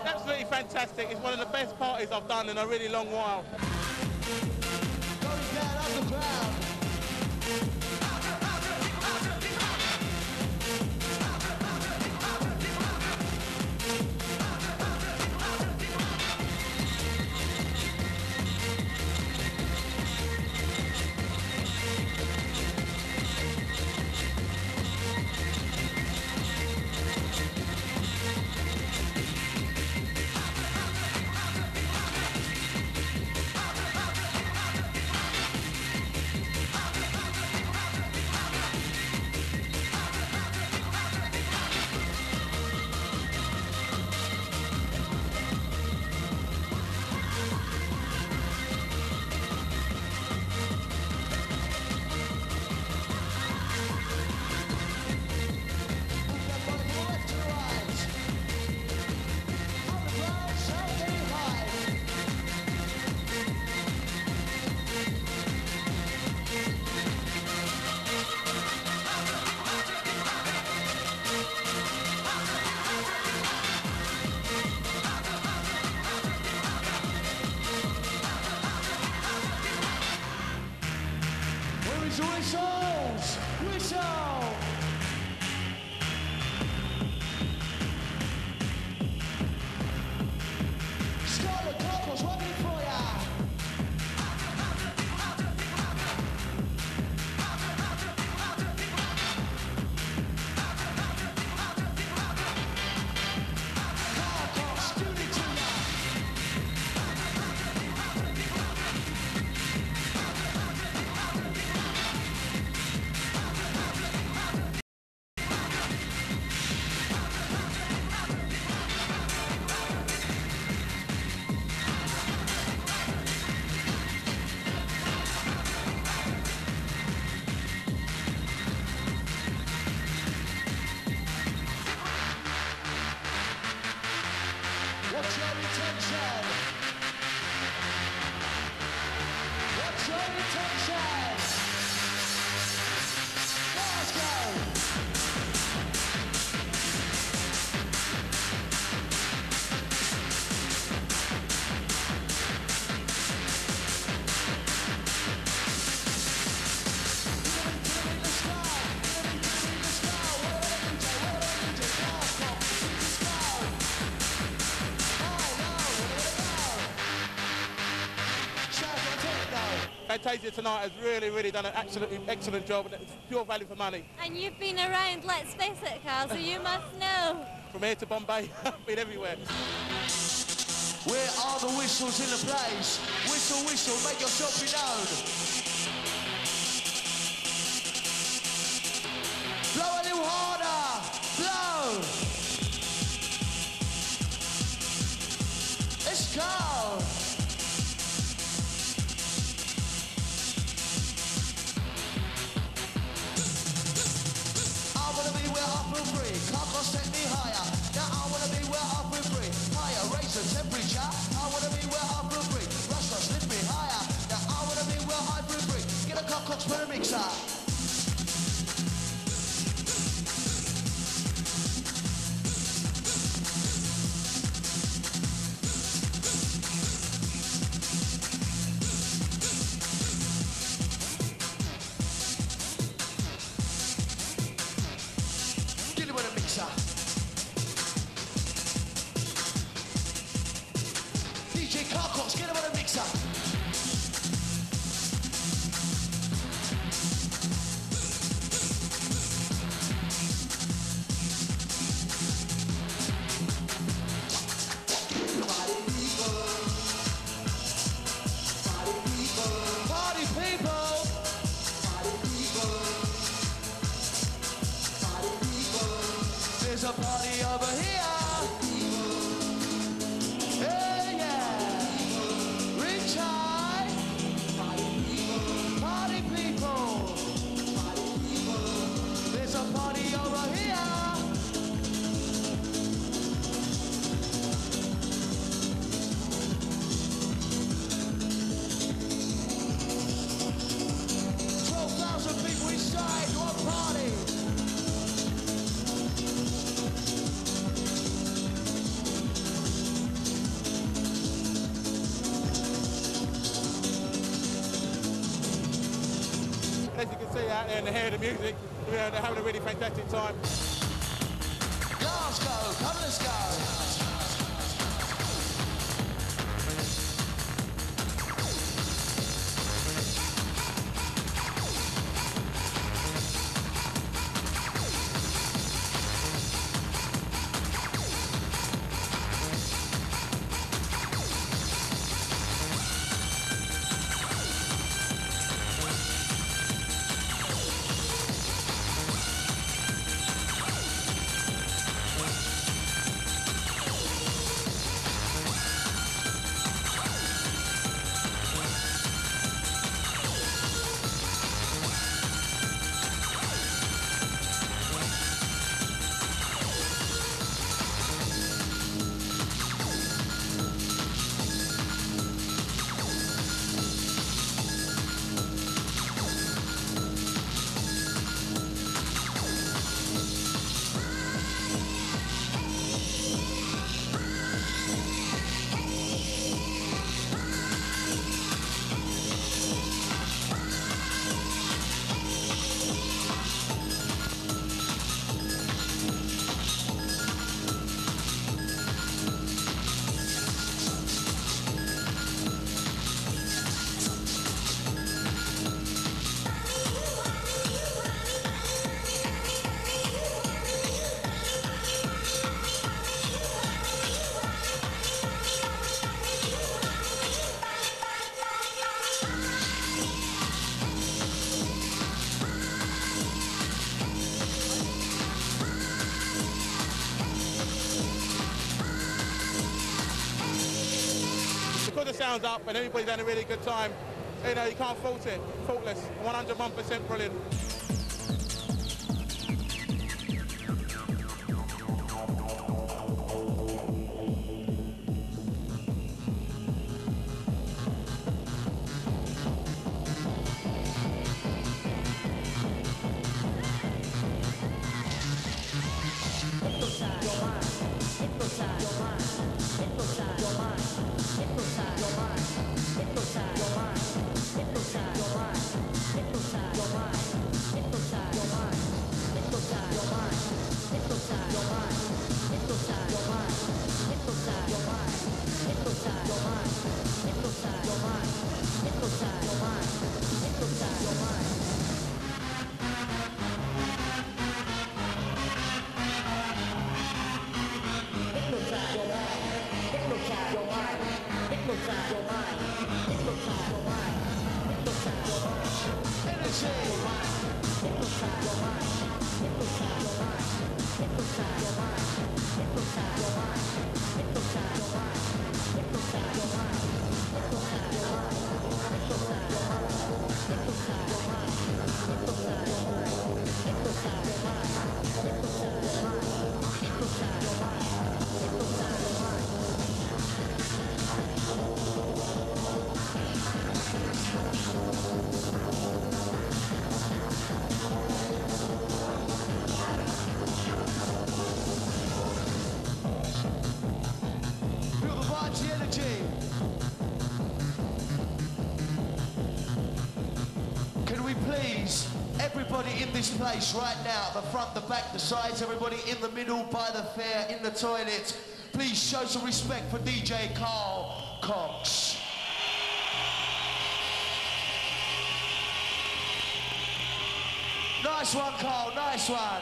absolutely fantastic. It's one of the best parties I've done in a really long while. Going down underground. Whistles! Whistle! Skool and Cockles working for ya! Cockles, do it to ya! What's your intention? What's your intention? Glasgow! Fantazia tonight has really done an absolutely excellent job, and it's pure value for money. And you've been around Let's Face It, Carl, so you must know. From here to Bombay, I've been everywhere. Where are the whistles in the place? Whistle, whistle, make yourself be known. Blow a little harder. Blow. Let's go. I wanna be where I feel free. Cockles take me higher. Now I wanna be where I feel free. Higher, raise the temperature. I wanna be where I feel free. Rush, rush, lift me higher. Now I wanna be where I feel free. Get a Cockles for the mixer. Get it with a mixer. DJ Cockles, get it with a mixer. Party people. There's a party over here. Hey, yeah. Reach out. out there and they hear the music. You know, they're having a really fantastic time. Glasgow, come let's go. Because the sound's up and everybody's having a really good time, you know, you can't fault it. Faultless, 101% brilliant. Everybody in this place right now, the front, the back, the sides, everybody in the middle, by the fair, in the toilets, please show some respect for DJ Carl Cox. Nice one, Carl, nice one.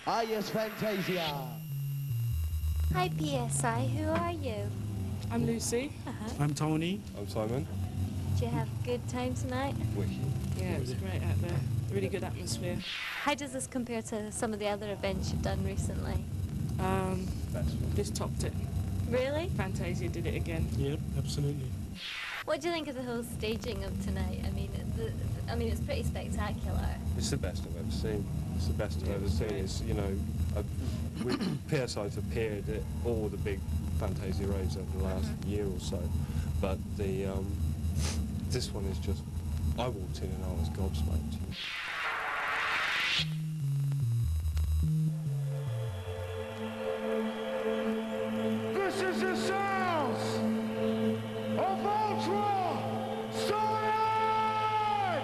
Ah, yes, Fantazia. Hi, PSI. Who are you? I'm Lucy. I'm Tony. I'm Simon. Did you have a good time tonight? Wicked. Yeah, it was great out there. Really good atmosphere. How does this compare to some of the other events you've done recently? Best one. This topped it. Really? Fantazia did it again. Yep, absolutely. What do you think of the whole staging of tonight? I mean, it's pretty spectacular. It's the best I've ever seen. It's the best I've ever seen. It's, you know, PSI's appeared at all the big Fantazia raves over the last year or so, but the this one is just, I walked in and I was gobsmacked. This is the sounds of Ultra Sonic!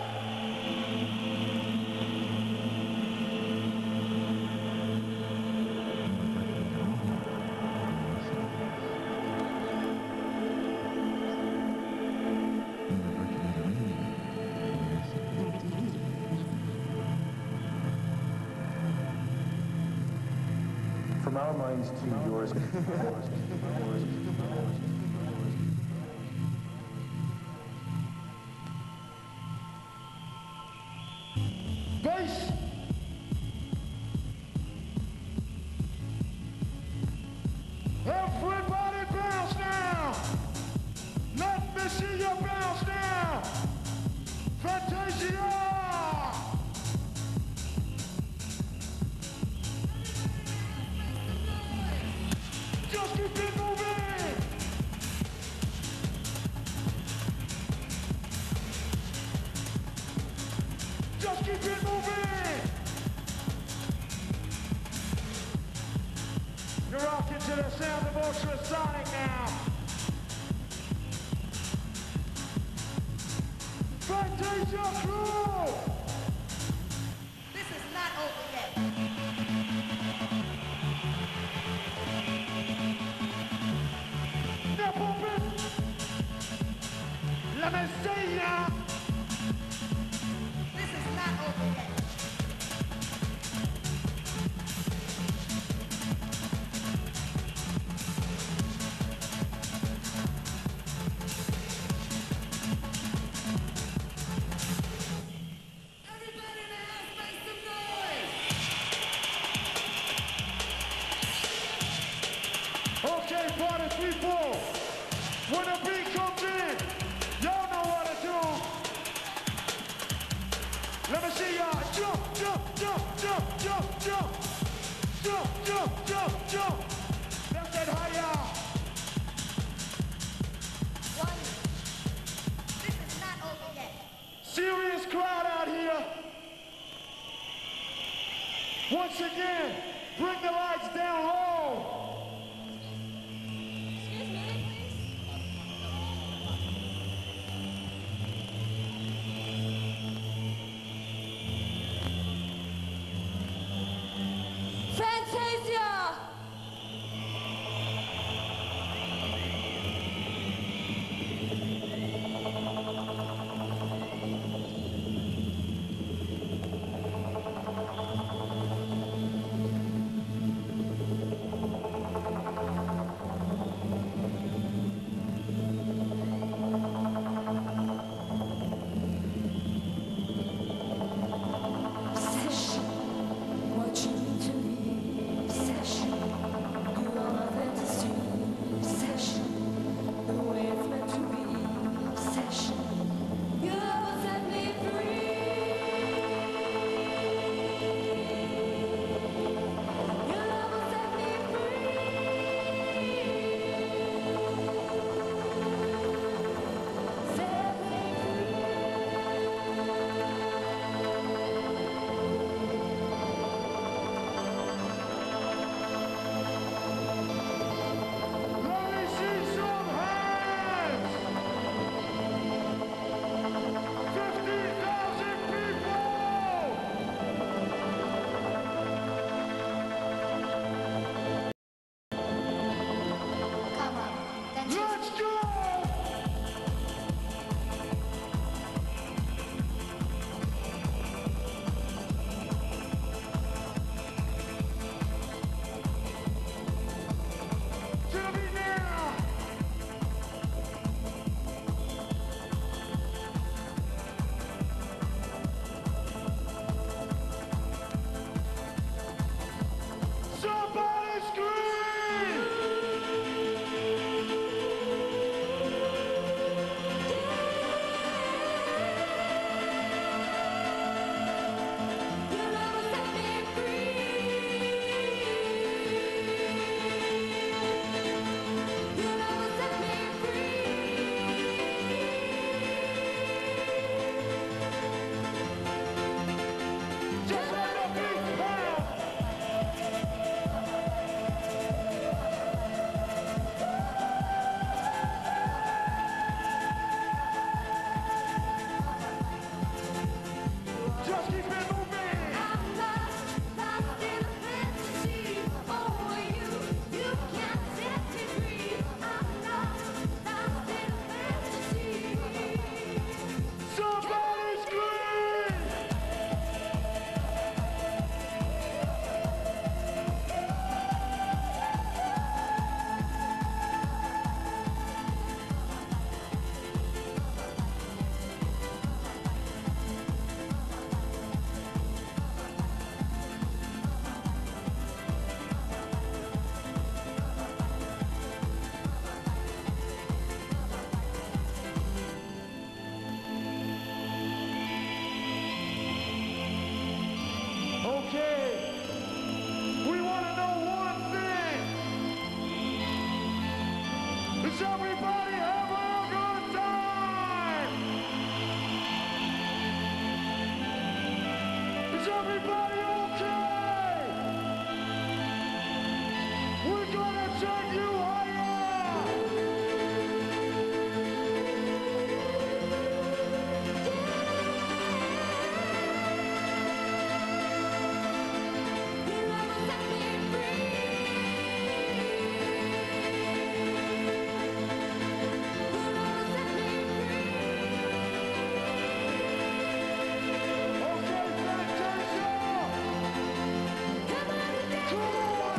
From our minds to yours. Bass! Everybody bounce now! Let me see you bounce now! Fantazia! Just keep it moving! Just keep it moving! You're rocking to the sound of ultrasonic now! Fantasia crew! This is not over yet. Now pump it! Let me see ya! This is not over yet. Everybody in the house make some noise! Okay, party people! When the beat comes in, y'all know what to do! Let me see y'all jump, jump, jump, jump, jump, jump! Jump, jump, jump, jump! That's that higher! One. This is not over yet. Serious crowd out here! Once again, bring the lights down low! Excuse me, please. Fantazia! Everybody okay? We're gonna take you higher! Okay, Fantazia! Come on!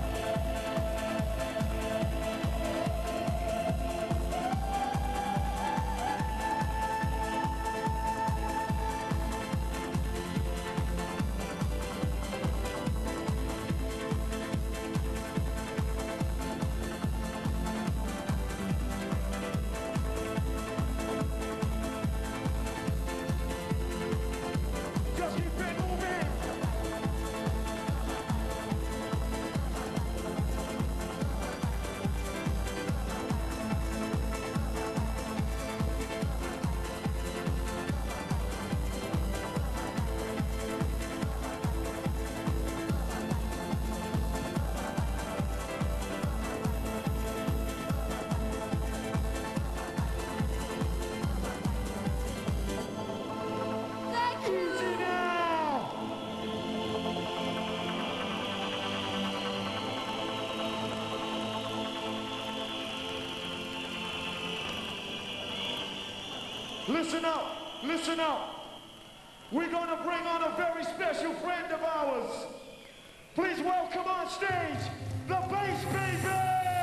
Just keep it moving! Easy now! Listen up, listen up. We're gonna bring on a very special friend of ours. Please welcome on stage, the Bass Baby!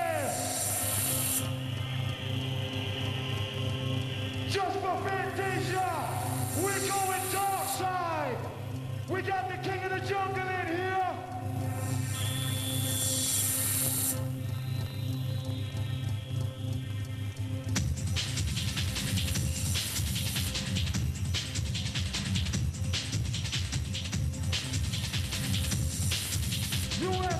Just for Fantasia, we're going dark side. We got the king of the jungle in here. US